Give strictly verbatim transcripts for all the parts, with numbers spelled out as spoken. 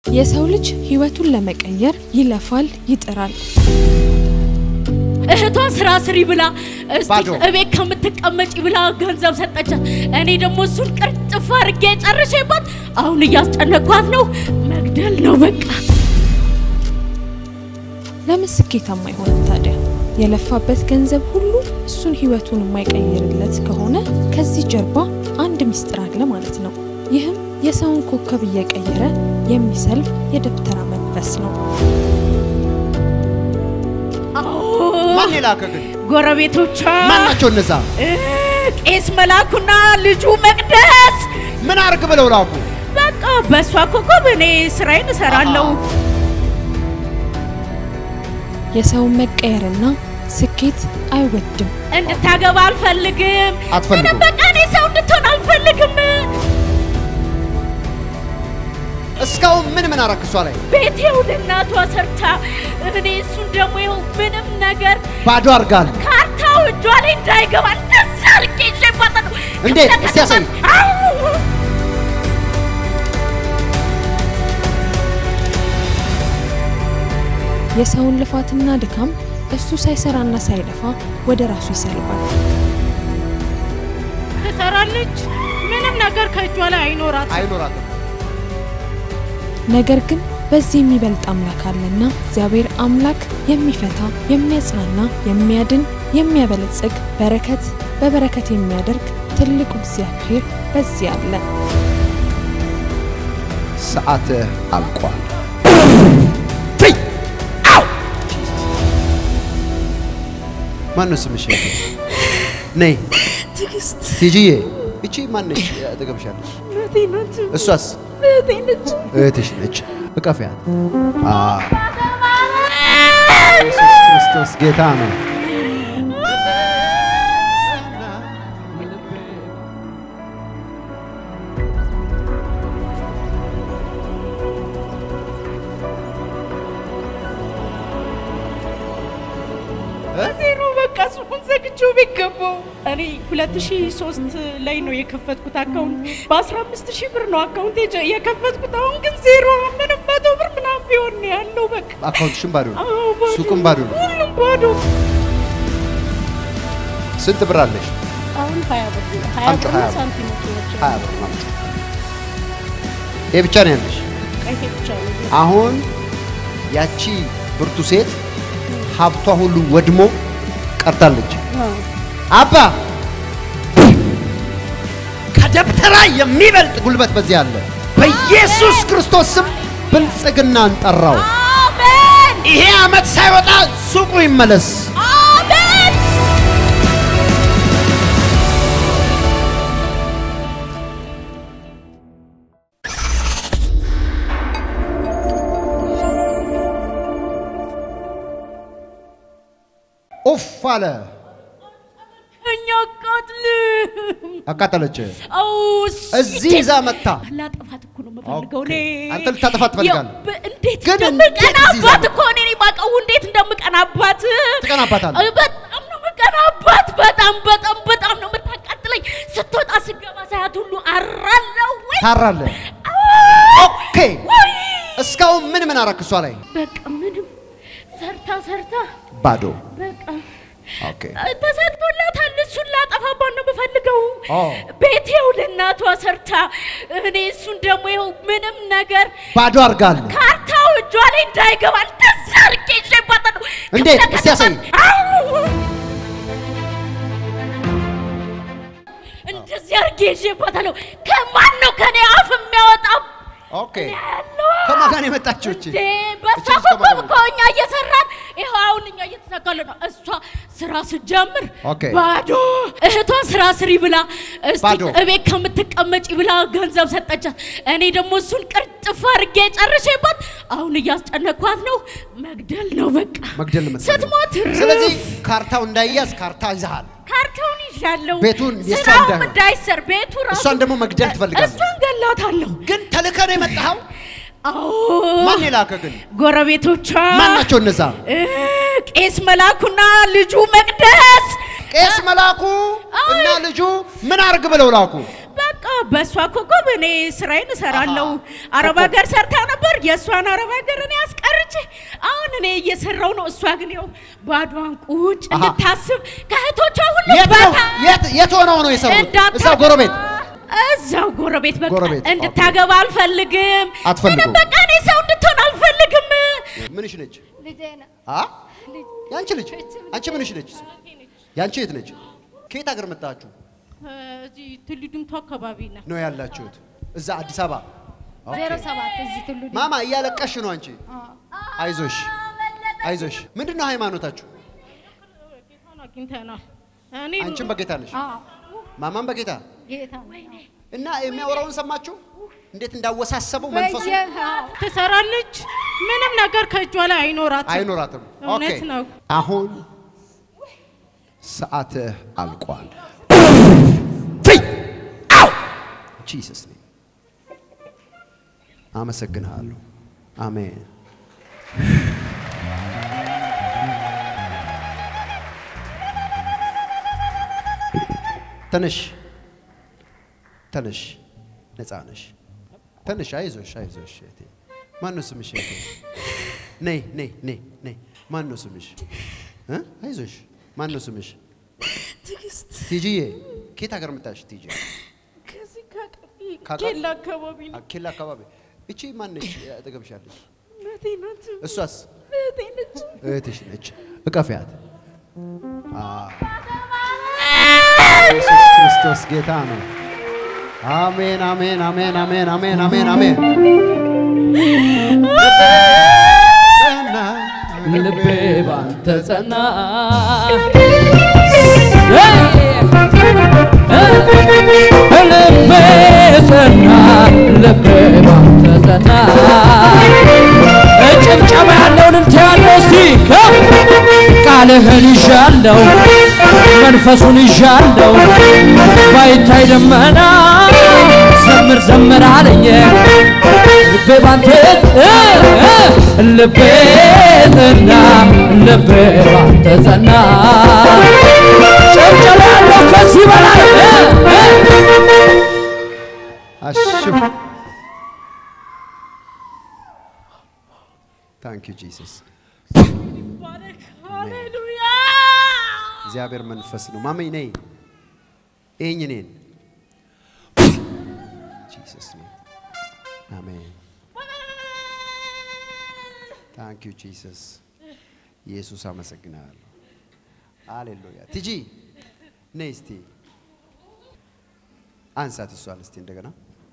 የሰው ልጅ ህይወቱን ለመቀየር ይለፋል ይጥራል እህቷ ስራ ስሪ ብላ እስቲ እቤት ከምትቀመጪ ብላ ገንዘብ ሰጠቻት እኔ ደግሞ እሱን ቅርጥፍ አድርጌ ጨርሼባት አሁን እያስጨነቅኳት ነው መግደል ነው በቃ ለምን ስኬታማ ይሆናል ታዲያ የለፋበት ገንዘብ ሁሉ እሱን ህይወቱን የማይቀይርለት ከሆነ ከዚህ ጀርባ አንድ ሚስጥር አለ ማለት ነው ይህም የሰውን ኮከብ እየቀየረ የሚሰልፍ የደብተራ መንፈስ ነው ማን ይላከኝ ጎረቤቶቿ ማናቸው እነዛ ቄስ መላኩና ልጁ መቅደስ ምን አርግ ብለው ላኩ በቃ በሷ ኮከብ እኔ ስራዬን እሰራለሁ የሰው መቀየርና ስኬት አይወድም እንድታገባ አልፈልግም አትፈልግም በቃ እኔ ሰው እንድትሆን አልፈልግም እስካው ምን ምን አረክሷ ላይ ቤቴው ለናቷ ሰርታ እኔ እሱን ደግሞ ይኸው ምንም ነገር ባዶ አርጋል ካርታው እጇ ላይ እንዳይገባ ተሰርቄ ጀባታ ነው እንዴ እስቲ ያሳይ የሰውን ልፋትና ድካም እሱ ሳይሰራና ሳይለፋ ወደ ራሱ ይሰልባል ተሰራለች ምንም ነገር ከእጇ ላይ አይኖራት አይኖራት ነገር ግን በዚህ የሚበልጥ አምላክ አለና እግዚአብሔር አምላክ የሚፈታ የሚያጽናና የሚያድን የሚያበለጽግ በረከት በበረከት የሚያደርግ ትልቁ እግዚአብሔር በዚህ አለ ሰዓት አልቋል ማን ነው ስምሽ ነይ ትግስት ትጂዬ እቺ ማን ነች ተገብሻለሽ እህቴ ነች እሷስ እህቴ ነች እህትሽ ነች እቀፊያት አ ኢየሱስ ክርስቶስ ጌታ ነው ዜሮ በቃ ሱቁን ዘግቼው ቢገባው እኔ ሁለት ሺህ ሶስት ላይ ነው የከፈትኩት አካውንት በ15 ሺህ ብር ነው አካውንት የከፈትኩት አሁን ግን ዜሮ ምንም መቶ ብር ምናምን ቢሆን ያለው በቃ አካውንትሽም ባዶ ነው ሱቁም ባዶ ነው ሁሉም ባዶ ስንት ብር አለሽ አሁን ሃያ ብር ሃያ ብር ሳንቲሞች ናቸው ሃያ ብር ማለት ይሄ ብቻ ነው ያለሽ ይሄ ብቻ ነው አሁን ያቺ ብርቱ ሴት ሀብቷ ሁሉ ወድሞ ቀርታለች አባ ከደብተራ የሚበልጥ ጉልበት በዚህ አለ በኢየሱስ ክርስቶስ ስም ብልጽግናን ጠራው አሜን ይሄ አመት ሳይወጣ ሱቁ ይመለስ አሜን ኦፍ አለ እኛቃጥል አቃጠለች አው እዚህ ዛ መጣ ላጠፋት እኮ ነው መፈልገው እኔ አንተ ልታጠፋት ፈልጋለህ እንዴት እንደምቀናባት እኮ እኔ ማቀው እንዴት እንደምቀናባት ትቀናባታለህ በጣም ነው መቀናባት በጣም በጣም በጣም ነው መታቃጥለኝ ስትወጣ ስገባ ሳያት ሁሉ አራለው ወይ ታራለህ ኦኬ እስካው ምን ምን አረክሷ ላይ በቃ ምንም ሰርታ ሰርታ ባዶ በቃ ኦኬ ተሰጥቶላታል እሱን ላጠፋባት ነው በፈልገው ቤቴው ለናቷ ሰርታ እኔ እሱን ደግሞ ይኸው ምንም ነገር ባዶ አርጋል ካርታው እጇ ላይ እንዳይገባ ተሰርቄ ጀባታ ነው እንዴ እስቲ ያሳይ እንደዚህ አርጌ ጀባታ ነው ከማን ነው ከኔ አፍ የሚያወጣው ኦኬ ከማጋን የመጣችው እቺ በሳኮ ኮኛ እየሰራን ይሄው አሁን እኛ እየተሳካለ ነው እሷ ስራ ስጀምር ባዶ እህቷ ስራ ስሪ ብላ እስቲ እቤት ከምትቀመጪ ብላ ገንዘብ ሰጠቻት እኔ ደግሞ እሱን ቅርጥፍ አድርጌ ጨርሼባት አሁን እያስጨነቅኳት ነው መግደል ነው በቃ መግደል ነው ስትሞት ስለዚህ ካርታው እንዳይያዝ ካርታ ይዛል ካርታውን ይዣለው ቤቱን የሷንዳ እንዳይሰር ቤቱ ራሱ እሷን ደግሞ መግደል ትፈልጋለህ እሷን ገላታለሁ ግን ተልከነ የመጣው አዎ ማን ይላከኝ ጎረቤቶቿ ማናቸው እነዛ ቄስ መላኩና ልጁ መቅደስ ቄስ መላኩ እና ልጁ ምን አርግ ብለው ላኩ በቃ በሷ ኮኮብ እኔ ስራዬን እሰራለሁ አረብ ሀገር ሰርታ ነበር የሷን አረብ ሀገር እኔ አስቀርቼ አሁን እኔ እየሰራው ነው እሷ ግን ያው ባዷን ቁጭ እንድታስብ ከእህቶቿ ሁሉ ባታ የት የት ሆነው ነው የሰሩት እዛው ጎረቤት እዛው ጎረቤት በቃ እንድታገባ አልፈልግም አትፈልጉም በቃ እኔ ሰው እንድትሆን አልፈልግም ምንሽ ነች ልጄ ነው አ ያንቺ ልጅ አንቺ ምንሽ ነች ያንቺ የት ነች ከየት ሀገር መጣችሁ እዚህ ትልዱምቱ አካባቢ ነው ነው ያላችሁት እዛ አዲስ አበባ ዜሮ ሰባት እዚህ ትልዱ ማማ እያለቀሽ ነው አንቺ አይዞሽ አይዞሽ ምንድነው ሃይማኖታችሁ ጌታን አግኝተናል እኔ አንቺም በጌታ ነሽ አዎ ማማም በጌታ ጌታ እና የሚያወራውን ሰማችሁ እንዴት እንዳወሳሰበው መንፈሱ ተሰራለች ምንም ነገር ከእጇ ላይ አይኖራትም አይኖራትም ኦኬ አሁን ሰዓት አልቋል ፍይ አው ጂሰስ ኔም አመሰግናለሁ አሜን ተነሽ ተነሽ ነፃ ነሽ ተነሽ አይዞሽ አይዞሽ እቴ ማን ነው ስምሽ እቴ ነይ ነይ ነይ ነይ ማን ነው ስምሽ እ አይዞሽ ማን ነው ስምሽ ትግስት ቲጂዬ ከየት ሀገር መጣሽ ቲጂ ከዚህ ከኬላ አካባቢ ነው ኬላ አካባቢ እቺ ማን ነች አጠገብሻለሽ እህቴ ነች እሷስ እህቴ ነች እህትሽ ነች እቀፊያት አ ኢየሱስ ክርስቶስ ጌታ ነው አሜን አሜን አሜን አሜን አሜን አሜን አሜን ልቤ ባንተ ጸና ልቤ ጸና ልቤ ባንተ ጸና ጭብጨባ ያለው ልልታ ያለው እስቲ ቃልህን ይዣለው መንፈሱን ይዣለው ባይታይ ደመና ዘምር ዘምር አለኝ ልቤ ባንተ ልቤ ጸና ልቤ ባንተ ጸና ጭብጨባ ያለው ከዚህ በላይ አሹ Thank you Jesus ሃሌሉያ እግዚአብሔር መንፈስ ነው ማመኝ ነይ እኝ ነን Jesus name Amen Thank you Jesus ኢየሱስ አመሰግናለሁ ሃሌሉያ ቲጂ ነይ እስቲ አንሳት እሷን እስቲ እንደገና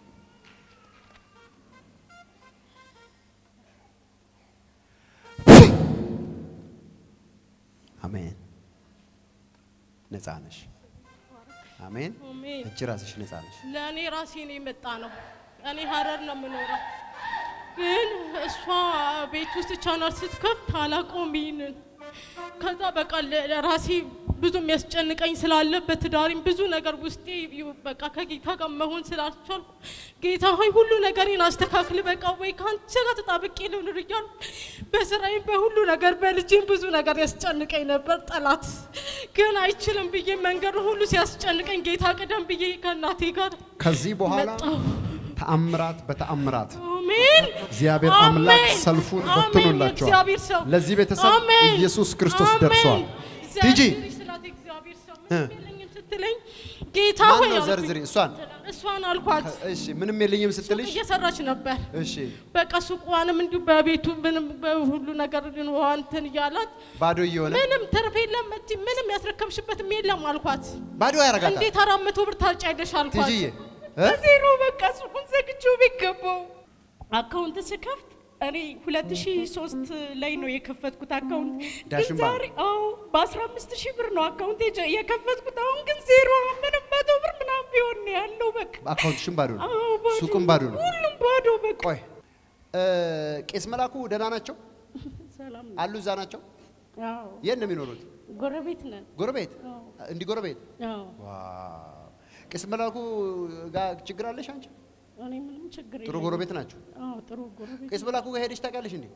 አሜን ነፃ ነሽ አሜን እቺ ራስሽ ነፃ ነሽ ለኔ ራሴ ነው የመጣ ነው እኔ ሀረር ነው የምኖረው ግን እሷ ቤት ውስጥ ቻናል ስትከፍት አላቆም ይሄንን ከዛ በቃ ለራሴ ብዙ የሚያስጨንቀኝ ስላለ በትዳሪም ብዙ ነገር ውስጤ በቃ ከጌታ ጋር መሆን ስላልቻልኩ ጌታ ሆይ ሁሉ ነገሬን አስተካክል በቃ ወይ ካንቺ ጋር ተጣብቄ ልኑር እያልኩ በስራዬም በሁሉ ነገር በልጄም ብዙ ነገር ያስጨንቀኝ ነበር ጠላት ግን አይችልም ብዬ መንገዱ ሁሉ ሲያስጨንቀኝ ጌታ ቀደም ብዬ ከናቴ ጋር ከዚህ በኋላ ተአምራት በተአምራት አሜን እግዚአብሔር አምላክ ሰልፉን በትኖላችኋል ለዚህ ቤተሰብ ኢየሱስ ክርስቶስ ደርሷል ቲጂ እግዚአብሔር ሰው ምንም ስትለኝ ጌታ ሆይ ዘርዝሪ እሷን እሷን አልኳት እሺ ምንም የለኝም ስትልሽ እየሰራች ነበር እሺ በቃ ሱቋንም እንዲሁ በቤቱ ምንም በሁሉ ነገር ግን ዋንተን ያላት ባዶ ይሆነ ምንም ተርፌ ለምት ምንም ያስረከብሽበት የለም አልኳት ባዶ ያረጋታ እንዴት አራት መቶ ብር ታጫይደሽ አልኳት ቲጂዬ ዜሮ በቃ ሱቁን ዘግቼው ቢገባው አካውንት ስከፍት እኔ ሁለት ሺህ ሶስት ላይ ነው የከፈትኩት አካውንት ግን ዛሬ አው በ15 ሺህ ብር ነው አካውንት የከፈትኩት አሁን ግን ዜሮ ምንም መቶ ብር ምናምን ቢሆን ያለው በቃ አካውንትሽም ባዶ ነው ሱቁም ባዶ ነው ሁሉም ባዶ በቃ ቆይ ቄስ መላኩ ደህና ናቸው ሰላም አሉ እዛ ናቸው አው የት ነው የሚኖሩት ጎረቤት ነን ጎረቤት እንዲ ጎረቤት አው ዋው ቄስ መላኩ ጋር ችግር አለሽ አንቺ እኔ ምንም ችግር የለም ጥሩ ጎረቤት ናቸው አው ጥሩ ጎረቤት ቄስ መላኩ ጋር ሄደሽ ታውቃለሽ እንዴ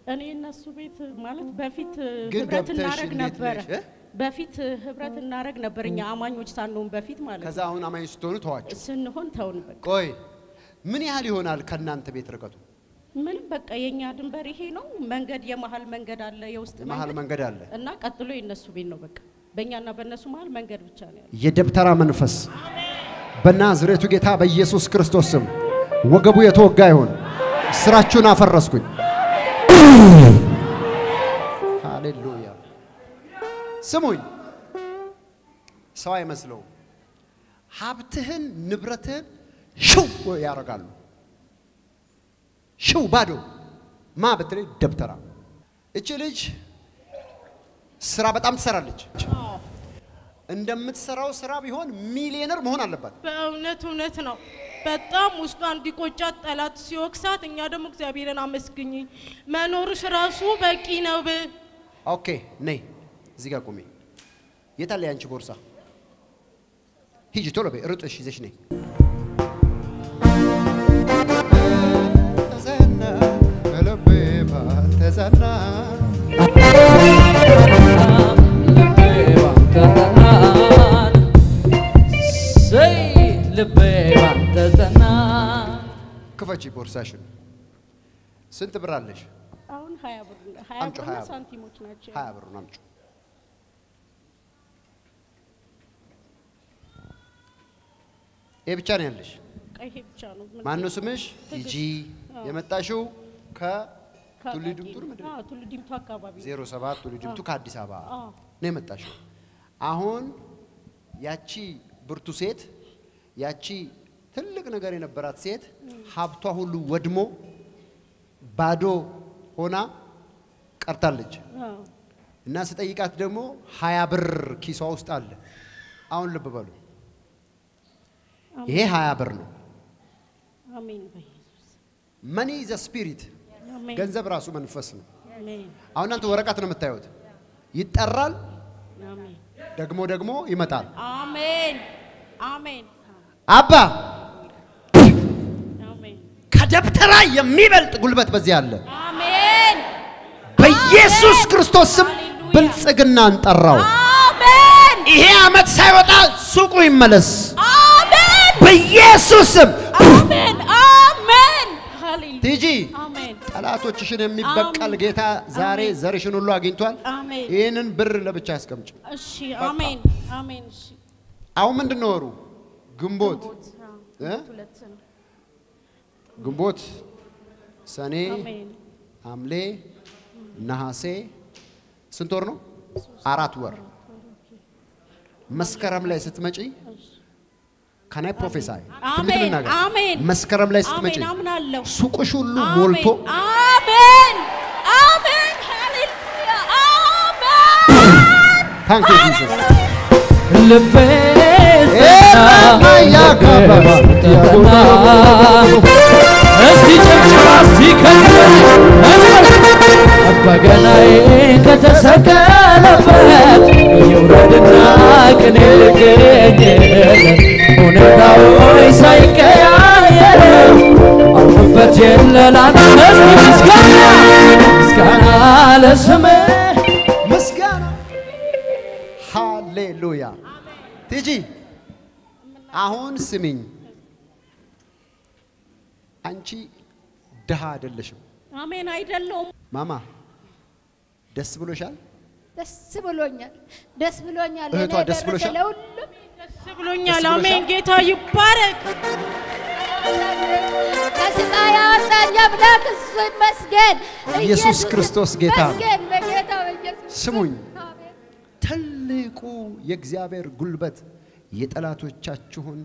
እኔ እነሱ ቤት ማለት በፊት ህብረት እናረግ ነበር በፊት ህብረት እናረግ ነበርኛ አማኞች ሳንሆን በፊት ማለት ከዛ አሁን አማኞች ስትሆኑ ተዋችሁ ስንሆን ተውን በቃ ቆይ ምን ያህል ይሆናል ከናንተ ቤት ርቀቱ ምን በቃ የኛ ድንበር ይሄ ነው መንገድ የመሃል መንገድ አለ የውስጥ መሃል መንገድ አለ እና ቀጥሎ የነሱ ቤት ነው በቃ በእኛና በእነሱ መሃል መንገድ ብቻ ነው ያለው የደብተራ መንፈስ በናዝሬቱ ጌታ በኢየሱስ ክርስቶስ ስም ወገቡ የተወጋ ይሁን ስራችሁን አፈረስኩኝ ሃሌሉያ ስሙኝ ሰው አይመስለው ሀብትህን ንብረትህን ሽው ያረጋሉ ሽው ባዶ ማ በትለይ ደብተራ እቺ ልጅ ስራ በጣም ትሰራለች እንደምትሰራው ስራ ቢሆን ሚሊዮነር መሆን አለባት በእውነት እውነት ነው በጣም ውስጧ እንዲቆጫት ጠላት ሲወክሳት እኛ ደግሞ እግዚአብሔርን አመስግኝ መኖርሽ ራሱ በቂ ነው ኦኬ ነይ እዚህ ጋር ቆሜ የታለ ያንቺ ቦርሳ ሂጂ ቶሎ በይ ሩጥሽ ይዘሽ ነይ ተዘና ለቤ ባተዘና ልቤ ባንተዘና ሰይ ልቤ ባንተዘና ክፈቺ ቦርሳሽን ስንት ብር አለሽ አሁን ሃያ ብር ሃያ ብር ሳንቲሞች ናቸው ሃያ ብር ነው አምጪ ይሄ ብቻ ነው ያለሽ ይሄ ብቻ ነው ማን ነው ስምሽ ቲጂ የመጣሽው ከቱሊድምቱ ምንድነው አዎ ቱሊድምቱ አካባቢ ዜሮ ሰባት ቱሊድምቱ ከአዲስ አበባ ነው የመጣሽው አሁን ያቺ ብርቱ ሴት ያቺ ትልቅ ነገር የነበራት ሴት ሀብቷ ሁሉ ወድሞ ባዶ ሆና ቀርታለች እና ስጠይቃት ደግሞ ሃያ ብር ኪሷ ውስጥ አለ አሁን ልብ በሉ ይሄ ሃያ ብር ነው አሜን በኢየሱስ money is a spirit አሜን ገንዘብ ራሱ መንፈስ ነው አሜን አሁን አንተ ወረቀት ነው የምታዩት ይጠራል አሜን ደግሞ ደግሞ ይመጣል አሜን አሜን አባ አሜን ከደብተራ የሚበልጥ ጉልበት በዚህ አለ አሜን በኢየሱስ ክርስቶስ ስም ብልጽግናን ጠራው አሜን ይሄ አመት ሳይወጣ ሱቁ ይመለስ አሜን በኢየሱስ ስም አሜን አሜን ሃሌሉያ ቲጂ አሜን ጠላቶችሽን የሚበቀል ጌታ ዛሬ ዘርሽን ሁሉ አግኝቷል አሜን ይሄንን ብር ለብቻ ያስቀምጪ እሺ አሜን አሜን እሺ አሁን ምንድነው ወሩ ግንቦት እ ግንቦት ሰኔ ሐምሌ ነሐሴ ስንት ወር ነው አራት ወር መስከረም ላይ ስትመጪ ካናይ ፕሮፌሳይ አሜን አሜን መስከረም ላይ ስትመጪ አሜን ሱቅሽ ሁሉ ሞልቶ አሜን አሜን ሃሌሉያ አሜን ታንክ ዩ ጂሰስ ልቤ ያካባባ እስቲ ጨብጭባ ሲከተል በገናዬ ከተሰቀለበት ይውረድና ቅኔ ልገኝለት ሁኔታዎች ሳይቀያየር አውሩበት የለላን እስቲ ምስጋና ምስጋና ለስምህ ምስጋና ሃሌሉያ ቲጂ አሁን ስሚኝ አንቺ ደሃ አይደለሽም አሜን አይደለም ማማ ደስ ብሎሻል ደስ ብሎኛል ደስ ብሎኛል እህቷ ደስ ብሎሻል ለሁሉም ደስ ብሎኛል አሜን ጌታ ይባረክ ከስቃይ ያወጣኝ አምላክ እሱ ይመስገን ኢየሱስ ክርስቶስ ጌታ ይመስገን በጌታ በኢየሱስ ስሙኝ ትልቁ የእግዚአብሔር ጉልበት የጠላቶቻችሁን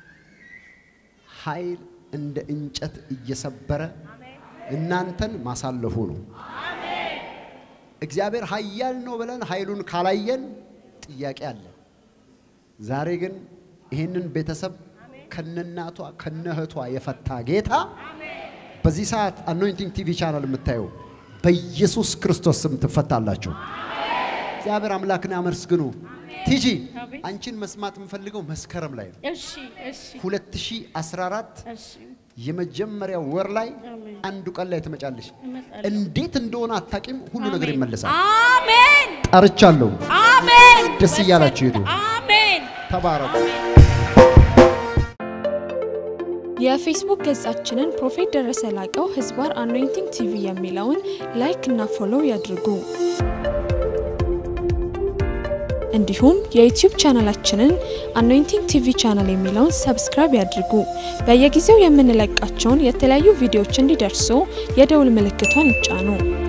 ኃይል እንደ እንጨት እየሰበረ እናንተን ማሳለፉ ነው አሜን እግዚአብሔር ኃያል ነው ብለን ኃይሉን ካላየን ጥያቄ አለ ዛሬ ግን ይሄንን ቤተሰብ ከነናቷ ከነህቷ የፈታ ጌታ በዚህ ሰዓት አኖይንቲንግ ቲቪ ቻናል የምታዩ በኢየሱስ ክርስቶስ ስም ትፈታላችሁ እግዚአብሔር አምላክን አመስግኑ ቲጂ አንቺን መስማት የምፈልገው መስከረም ላይ ነው እሺ እሺ ሁለት ሺህ አስራ አራት እሺ የመጀመሪያው ወር ላይ አንዱ ቀን ላይ ተመጫለሽ እንዴት እንደሆነ አታቂም ሁሉ ነገር ይመለሳል አሜን ጠርቻለሁ አሜን ደስ ይያላችሁ ሄዱ አሜን ተባረኩ የፌስቡክ ገጻችንን ፕሮፌት ደረሰ ላቀው ህዝባር አኖይንቲንግ ቲቪ የሚለውን ላይክ እና ፎሎው ያድርጉ እንዲሁም የዩቲዩብ ቻናላችንን አኖይንቲንግ ቲቪ ቻናል የሚለውን ሰብስክራይብ ያድርጉ በየጊዜው የምንለቃቸውን የተለያዩ ቪዲዮዎች እንዲደርሱ የደውል ምልክቷን ይጫኑ